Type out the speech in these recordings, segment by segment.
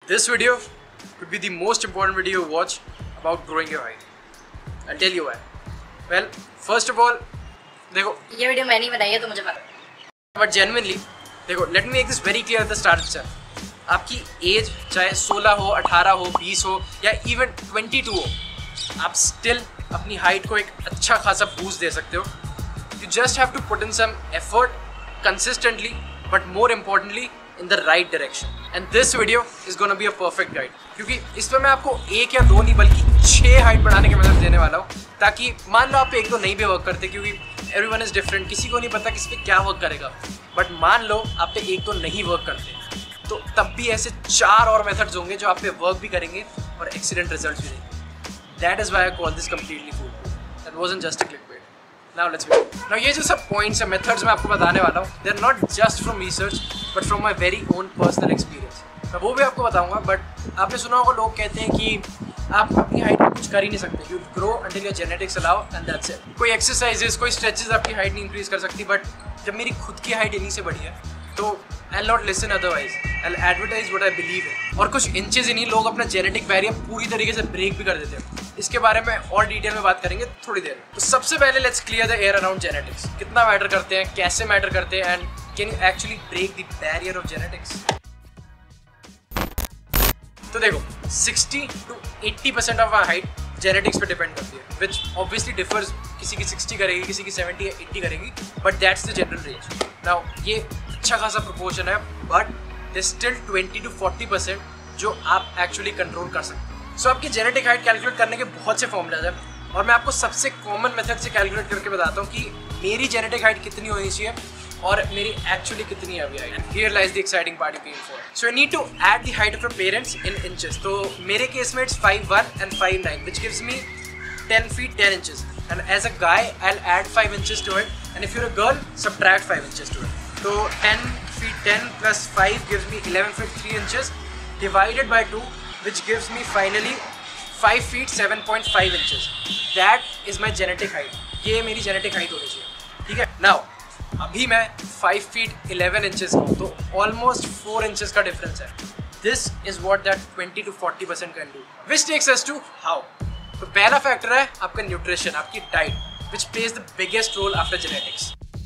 This video could be the most important video you watch about growing your height. I'll tell you why. Well, first of all, देखो ये video मैंने बनाई है तो मुझे पता। But genuinely, देखो let me make this very clear at the start itself. आपकी एज चाहे 16 हो, 18 हो, 20 हो या इवन 22 हो, आप स्टिल अपनी हाइट को एक अच्छा खासा बूस्ट दे सकते हो. You just have to put in some effort consistently, but more importantly in the right direction. And this video is gonna be a perfect guide. क्योंकि इसमें मैं आपको एक या दो नहीं बल्कि 6 हाइट बढ़ाने के मेथड देने वाला हूँ, ताकि मान लो आप पे एक तो नहीं भी वर्क करते, क्योंकि एवरीवन इज डिफरेंट, किसी को नहीं पता किस पे क्या वर्क करेगा. बट मान लो आप पे एक तो नहीं वर्क करते, तो तब भी ऐसे 4 और मेथड्स होंगे जो आप पे वर्क भी करेंगे और एक्सीलेंट रिजल्ट्स भी देंगे. That is why I call this completely foolproof. That wasn't just a clickbait. Now let's go. Now ये जो सब points है, methods मैं आपको बताने वाला हूँ, they're not just from research, but from my very own personal experience. मैं वो भी आपको बताऊँगा, but आपने सुना होगा लोग कहते हैं कि आप अपनी हाइट में कुछ कर ही नहीं सकते. You grow until your genetics allow and that's it. कोई exercises, कोई stretches आपकी हाइट नहीं increase कर सकती, but जब मेरी खुद की हाइट इन्हीं से बढ़ी है, तो I'll not listen otherwise. I'll advertise what I believe in. और कुछ इंचेस ही नहीं, लोग अपना जेनेटिक बैरियर पूरी तरीके से ब्रेक भी कर देते हैं. इसके बारे में और डिटेल में बात करेंगे थोड़ी देर. तो सबसे पहले let's clear the air around genetics. कितना मैटर करते हैं, कैसे मैटर करते हैं, and can you actually break the barrier of genetics. तो देखो 60 to 80% of our height genetics पे डिपेंड करती है, विच ऑब्वियसली डिफर्स. किसी की 60 करेगी, किसी की 70 या 80 करेगी, but that's the general range. Now ये अच्छा खासा प्रोपोर्शन है, बट दे स्टिल 20 to 40% जो आप एक्चुअली कंट्रोल कर सकते हैं. सो आपकी जेनेटिक हाइट कैलकुलेट करने के बहुत से फॉर्मूलाज हैं, और मैं आपको सबसे कॉमन मेथड से कैलकुलेट करके बताता हूँ कि मेरी जेनेटिक हाइट कितनी होनी चाहिए और मेरी एक्चुअली कितनी है अभी height. Here lies the exciting part you came for. So you need to add the height of your parents in inches. तो मेरे केस में it's 5'1" and 5'9", which gives me 10 feet 10 inches. And as a guy, I'll add 5 inches to it. And if you're a girl, subtract 5 inches to it. So 10 feet 10 plus 5 gives me 11 feet 3 inches divided by 2, which gives me finally 5 feet 7.5 inches. That is my genetic height. ये मेरी genetic height होनी चाहिए, ठीक है. Now अभी मैं 5 feet 11 inches हूँ, तो almost 4 inches का difference है. This is what that 20 to 40% can do. Which takes us to how. तो पहला फैक्टर है आपका न्यूट्रिशन, आपकी diet, which plays the biggest role after genetics.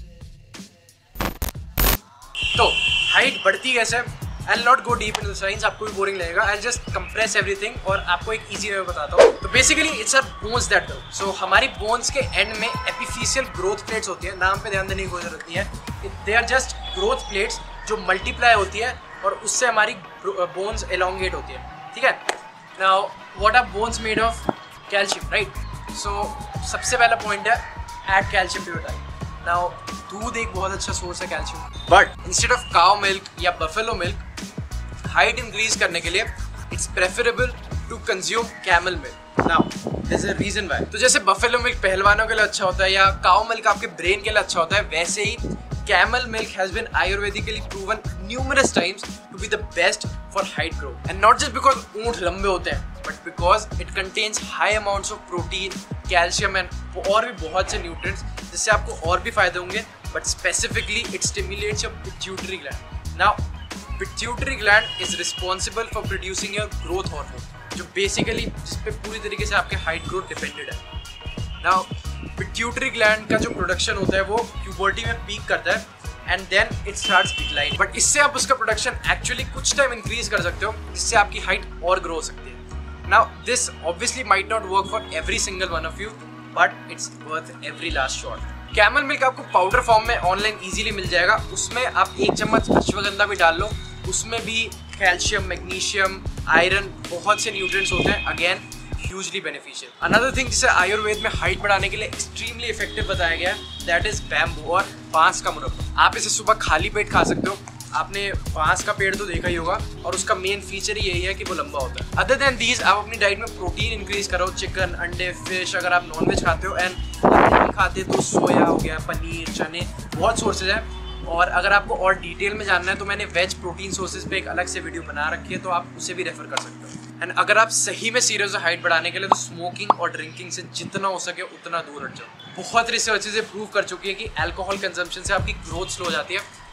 तो हाइट बढ़ती कैसे? I'll not go deep into the science, आपको भी बोरिंग लगेगा. I'll just compress everything और आपको एक easy way बताता हूँ. तो basically it's our bones that grow. So हमारी bones के end में epiphyseal growth plates होती है. नाम पे ध्यान देने की कोई जरूरत नहीं है. They are just growth plates जो multiply होती है और उससे हमारी bones elongate होती है, ठीक है. Now what are bones made of? Calcium, right. So सबसे पहला पॉइंट है add calcium to your diet. Now दूध एक बहुत अच्छा सोर्स है calcium, but instead of cow milk या बफेलो मिल्क, हाइट इंक्रीज करने के लिए it's preferable to consume camel milk. Now there is a reason why. तो जैसे बफेलो मिल्क पहलवानों के लिए अच्छा होता है या काउ मिल्क आपके ब्रेन के लिए अच्छा होता है, वैसे ही camel milk has been ayurvedically proven numerous times to be the best for height growth. And not just because ऊंट लंबे होते हैं, but because it contains high amounts of protein, calcium and और भी बहुत से nutrients जिससे आपको और भी फायदे होंगे. But specifically it stimulates your pituitary gland. Now pituitary gland is responsible for producing your growth hormone, जो basically जिस पे पूरी तरीके से आपके height growth depended है. Now पिट्यूटरी ग्लैंड का जो प्रोडक्शन होता है वो प्यूबर्टी में पीक करता है and then it starts decline. But इससे आप उसका प्रोडक्शन एक्चुअली कुछ टाइम इंक्रीज कर सकते हो, जिससे आपकी हाइट और ग्रो हो सकती है. Now this obviously might not work for every single one of you, but it's worth every last shot. Camel milk आपको पाउडर फॉर्म में ऑनलाइन इजीली मिल जाएगा. उसमें आप 1 चम्मच अश्वगंधा भी डाल लो, उसमें भी कैल्शियम, मैग्नीशियम, आयरन, बहुत से न्यूट्रिएंट्स होते हैं. Again hugely beneficial. Another thing जिसे आयुर्वेद में हाइट बढ़ाने के लिए extremely effective बताया गया है, that is bamboo और बांस का मुरब्बा. आप इसे सुबह खाली पेट खा सकते हो. आपने बांस का पेड़ तो देखा ही होगा और उसका मेन फीचर ही यही है कि वो लंबा होता है. अदर देन दीज आप अपनी डाइट में प्रोटीन इंक्रीज करो. चिकन, अंडे, फिश, अगर आप नॉनवेज खाते हो एंड नहीं खाते तो सोया हो गया, पनीर, चने, बहुत सोर्सेज हैं. और अगर आपको और डिटेल में जानना है तो मैंने वेज प्रोटीन सोर्सेज पे एक अलग से वीडियो बना रखी है, तो आप उसे भी रेफर कर सकते हो. एंड अगर आप सही में सीरियस हो हाइट बढ़ाने के लिए तो स्मोकिंग और ड्रिंकिंग से जितना हो सके उतना दूर हट जाओ. बहुत रिसर्चेज प्रूव कर चुकी है कि अल्कोहल कंजम्पशन से आपकी ग्रोथ स्लो हो जाती है.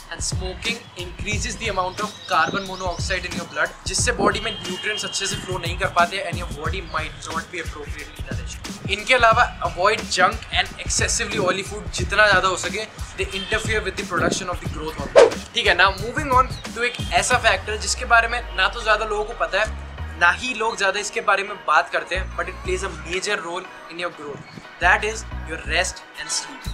And smoking increases the amount of carbon monoxide in your blood, जिससे बॉडी में न्यूट्रिएंट्स अच्छे से फ्लो नहीं कर पाते and your body might not be appropriately nourished. इनके अलावा avoid junk and excessively oily food जितना ज़्यादा हो सके, they interfere with the production of the growth hormone. ठीक है, नाउ मूविंग ऑन टू एक ऐसा फैक्टर जिसके बारे में ना तो ज़्यादा लोगों को पता है, ना ही लोग ज़्यादा इसके बारे में बात करते हैं, but it plays a major role in your growth, that is your rest and sleep.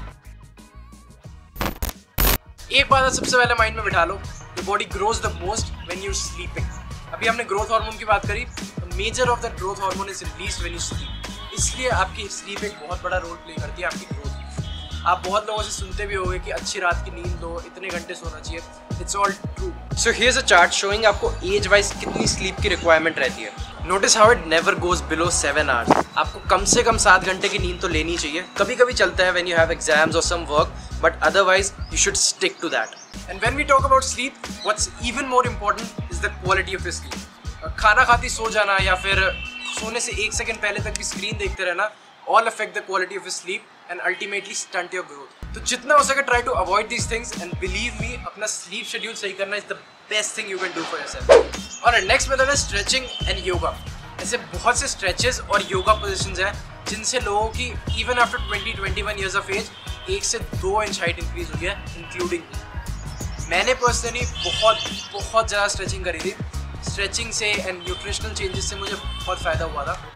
एक बात सबसे पहले माइंड में बिठा लो, your body grows the most when you are sleeping. अभी हमने ग्रोथ हार्मोन की बात करी, major of the growth hormone is released when you sleep, इसलिए आपकी स्लीप एक बहुत बड़ा रोल प्ले करती है आपकी ग्रोथ। आप बहुत लोगों से सुनते भी होंगे कि अच्छी रात की नींद लो, इतने घंटे सोना चाहिए, it's all true. So here's a chart showing आपको एज वाइज कितनी स्लीप की रिक्वायरमेंट रहती है। Notice how it never goes below 7 hours. आपको कम से कम 7 घंटे की नींद तो लेनी चाहिए। कभी कभी चलता है व्हेन यू हैव एग्जाम्स और some work, but otherwise you should stick to that. And when we talk about sleep, what's even more important is the quality of your sleep. खाना खाती सो जाना या फिर सोने से 1 सेकंड पहले तक भी स्क्रीन देखते रहना, all affect the quality of your sleep and ultimately stunt your growth. तो जितना हो सके try to avoid these things and believe me, अपना sleep schedule सही करना is the best thing you can do for yourself. और next method है stretching and yoga. ऐसे बहुत से stretches और yoga positions हैं जिनसे लोगों की even after 20-21 years of age 1 से 2 इंच हाइट इंक्रीज हो गया, including मैंने पर्सनली बहुत ज़्यादा स्ट्रेचिंग करी थी। स्ट्रेचिंग से एंड न्यूट्रिशनल चेंजेस से मुझे बहुत फ़ायदा हुआ था।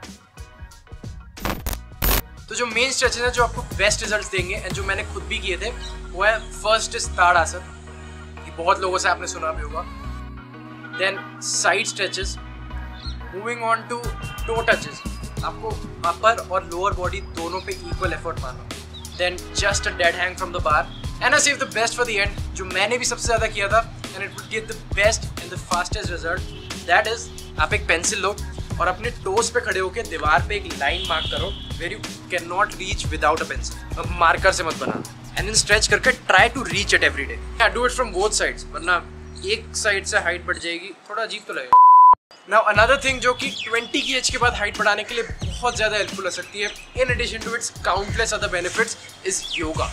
तो जो मेन स्ट्रेचेस हैं जो आपको बेस्ट रिजल्ट्स देंगे एंड जो मैंने खुद भी किए थे, वो है फर्स्ट इज ताड़ासन, ये बहुत लोगों से आपने सुना भी होगा। Then side stretches, moving on to toe touches, आपको अपर और लोअर बॉडी दोनों पे इक्वल एफर्ट मारना। Then just a dead hang from the bar and I save the best for the end, जो मैंने भी सबसे ज़्यादा किया था and it would give the best and the fastest result, that is आप एक पेंसिल लो और अपने टोस पे खड़े होकर दीवार पे एक लाइन मार्क करो where you can not reach without a pencil. अब मार्कर से मत बना एंड देन स्ट्रेच करके try to reach it every day. Do it from both sides, वरना एक साइड से हाइट बढ़ जाएगी, थोड़ा अजीब तो लगेगा। नाउ अनदर थिंग जो कि 20 की एज के बाद हाइट बढ़ाने के लिए बहुत ज़्यादा हेल्पफुल हो सकती है, in addition to its countless other benefits, is yoga.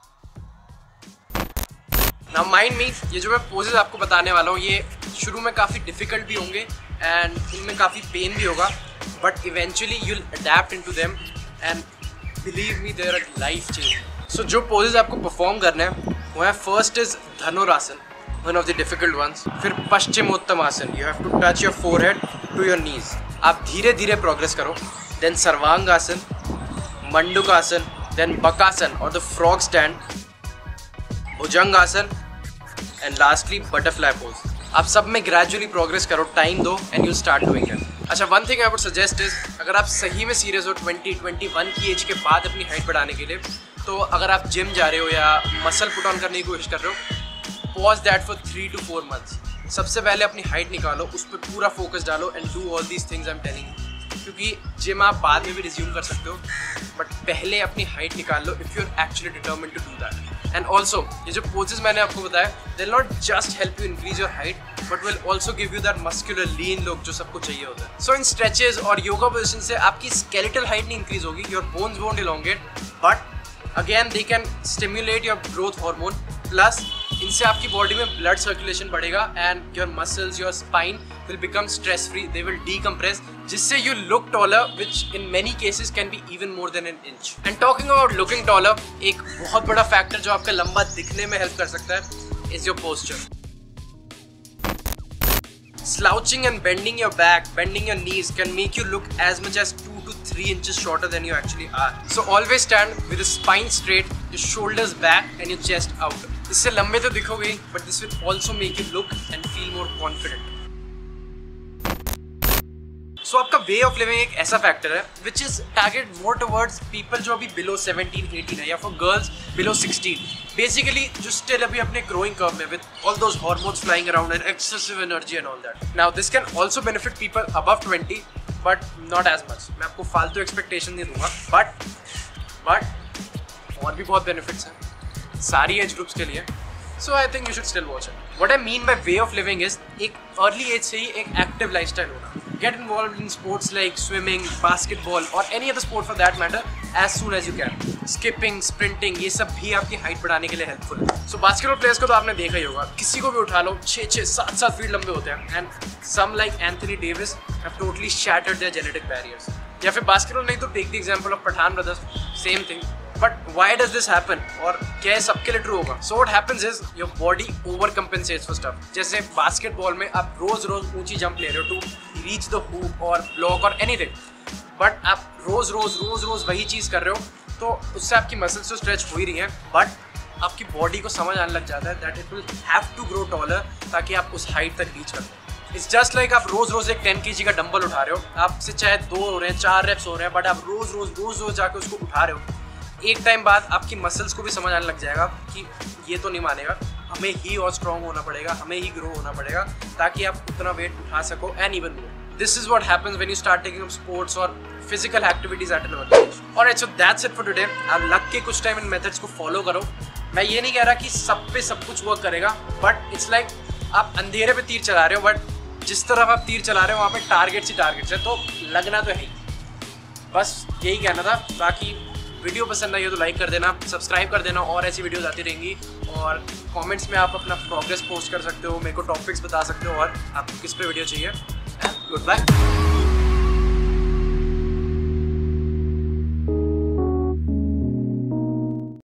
Now mind me, ये जो मैं पोजेज आपको बताने वाला हूँ ये शुरू में काफ़ी डिफिकल्ट भी होंगे एंड इनमें काफ़ी पेन भी होगा, but eventually you'll adept into them and believe me there are life changing. So जो पोजेज आपको परफॉर्म करने हैं वो है, first is dhanurasana, one of the difficult ones. फिर paschimottanasana, you have to touch your forehead to your knees, आप धीरे धीरे प्रोग्रेस करो। देन सर्वांगासन, मंडूकासन, देन बकासन और the frog stand, bhujangasana and lastly butterfly pose. आप सब में ग्रेजुअली प्रोग्रेस करो, टाइम दो and you start doing it. अच्छा, one thing I would suggest is, अगर आप सही में सीरियस हो 20-21 की एज के बाद अपनी हाइट बढ़ाने के लिए, तो अगर आप जिम जा रहे हो या मसल पुट ऑन करने की कोशिश कर रहे हो, pause that for 3 to 4 months। सबसे पहले अपनी हाइट निकालो, उस पर पूरा फोकस डालो and do all these things I am telling you. क्योंकि जिम आप बाद में भी रिज्यूम कर सकते हो, बट पहले अपनी हाइट निकाल लो if you are actually determined to do that. And also ये जो पोजेज मैंने आपको बताया, they will not just help you increase your height, but will also give you that muscular lean look जो सबको चाहिए होता है। सो इन स्ट्रेचेज और योगा पोजिशन से आपकी स्केलेटल हाइट नहीं इंक्रीज होगी, your bones won't elongate, but again they can stimulate your growth hormone, plus इनसे आपकी बॉडी में ब्लड सर्कुलेशन बढ़ेगा and your muscles, your spine will become stress free, they will decompress, जिससे you look taller, which in many cases can be even more than an inch. And talking about looking taller, एक बहुत बड़ा factor जो आपका लंबा दिखने में help कर सकता है is your posture. Slouching and bending your back, bending your knees can make you look as much as 2 to 3 inches shorter than you actually are. So always stand with the spine straight, your shoulders back and your chest out. इससे लंबे तो दिखोगे, but this will also make you look and feel more confident. So आपका वे of living एक ऐसा factor है which is target more towards people जो अभी below 17-18 है, या फॉर गर्ल्स बिलो 16, बेसिकली जो स्टिल अभी अपने ग्रोइंग कर्व में with all those hormones flying around and excessive energy and all that. Now this can also benefit people above 20, but not as much. मैं आपको फालतू expectation नहीं दूंगा, but और भी बहुत बेनिफिट्स हैं सारी एज ग्रुप्स के लिए। So I think you should still watch it. What I mean by way of living is एक अर्ली एज से ही एक एक्टिव लाइफस्टाइल होना। get involved in sports like swimming, basketball or any other sport for that matter as soon as you can. Skipping, sprinting, ये सब भी आपकी height बढ़ाने के लिए हेल्पफुल है. So बास्केटबॉल प्लेयर्स को तो आपने देखा ही होगा, किसी को भी उठा लो 6-6, 7-7 फीट लंबे होते हैं. And some like Anthony Davis have totally shattered their genetic barriers. या फिर बास्केटबॉल नहीं तो take the example of Pathan brothers, same thing. But why does this happen? और क्या ये सबके लिए ट्रू होगा? So what happens is your body overcompensates for stuff. जैसे बास्केटबॉल में आप रोज ऊंची जंप ले रहे हो to reach the hoop और block और anything. But आप रोज वही चीज़ कर रहे हो तो उससे आपकी मसल्स तो स्ट्रेच हो ही रही हैं. बट आपकी बॉडी को समझ आने लग जाता है that it will have to grow taller ताकि आप उस हाइट तक रीच कर पाओ. It's just like आप रोज एक 10 kg का डंबल उठा रहे हो, आपसे चाहे 2 हो रहे हैं, 4 रेप्स हो रहे हैं, बट आप रोज जाके उसको उठा रहे हो. एक टाइम बाद आपकी मसल्स को भी समझ आने लग जाएगा कि ये तो नहीं मानेगा, हमें ही और स्ट्रॉन्ग होना पड़ेगा, हमें ही ग्रो होना पड़ेगा ताकि आप उतना वेट उठा सको and even more. This is what happens when you start taking up sports और physical activities at an early age. Alright, so that's it for today. आप लग के कुछ टाइम इन मेथड्स को फॉलो करो. मैं ये नहीं कह रहा कि सब पे सब कुछ वर्क करेगा, बट इट्स लाइक आप अंधेरे पे तीर चला रहे हो, बट जिस तरफ आप तीर चला रहे हो वहाँ पे टारगेट्स ही टारगेट्स है, तो लगना तो है ही. बस यही कहना था. बाकी वीडियो पसंद आई हो तो लाइक कर देना, सब्सक्राइब कर देना, और ऐसी वीडियोस आती रहेंगी. और कमेंट्स में आप अपना प्रोग्रेस पोस्ट कर सकते हो, मेरे को टॉपिक्स बता सकते हो और आपको किस पे वीडियो चाहिए. Good bye.